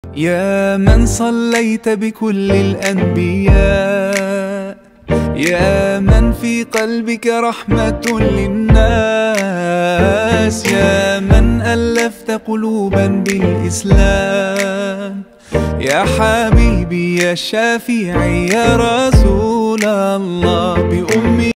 يا من صليت بكل الأنبياء، يا من في قلبك رحمة للناس، يا من ألفت قلوبا بالإسلام، يا حبيبي يا شافعي يا رسول الله بأمي